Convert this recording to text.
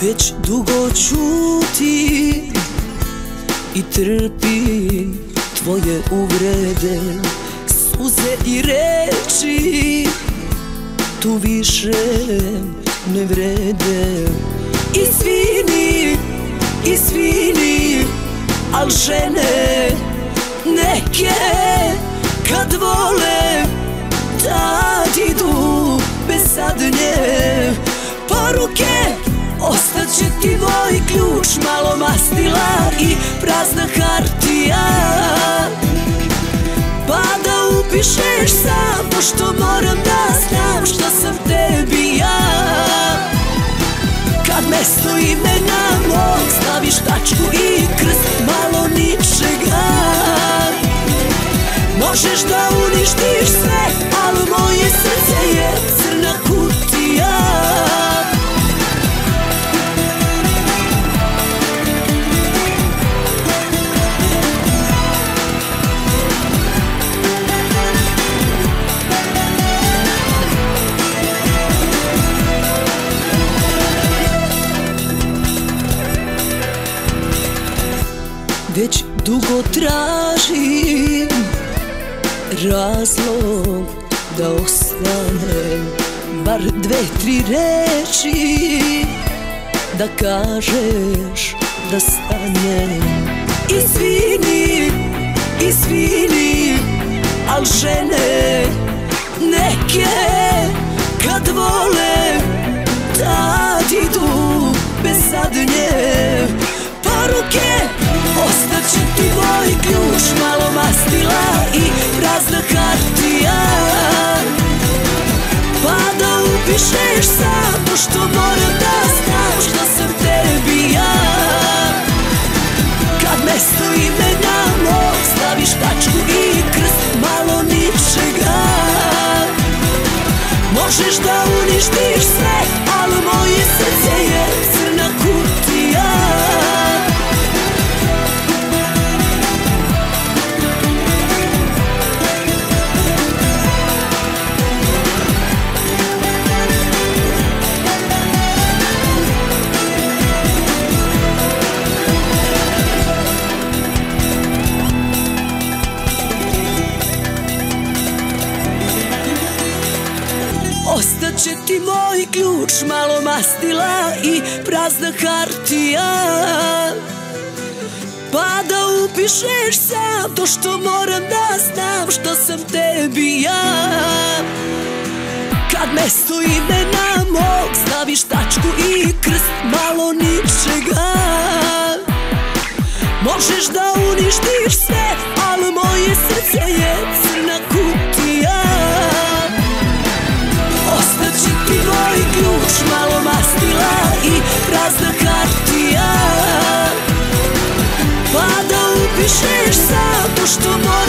Već dugo ćutim i trpim tvoje uvrede, suze i reči tu više ne vrede. Izvini, al žene neke kad vole tad idu bez zadnje poruke. Ostaće ti moj ključ, malo mastila i prazna hartija, pa da upišeš sam, pošto moram da znam šta sam tebi ja. Kad mesto imena mog staviš tačku i krst, malo ničega. Možeš da uništiš sve, ali moje srce je crna kutija. Već dugo tražim razlog da ostanem, bar 2-3 reči da kažeš da stanem. Izvini, al žene neke kad vole tad idu bez zadnje poruke. Ostaće ti moj ključ, malo mastila i prazna hartija, pa da upišeš sam, pošto moram da znam šta sam tebi ja. Kad mesto imena mog staviš tačku i krst, malo ničega. Možeš da uništiš sve, ali moje srce je crna kutija. Ostaće ti moj ključ, malo mastila i prazna hartija, pa da upišeš sam to što moram da znam šta sam tebi ja. Kad mesto imena mog staviš tačku i krst, malo ničega. Možeš da uništiš sve, ali moje srce je crna kutija. Ostaće ti moj ključ, malo mastila i prazna hartija, pa da upišeš sam to što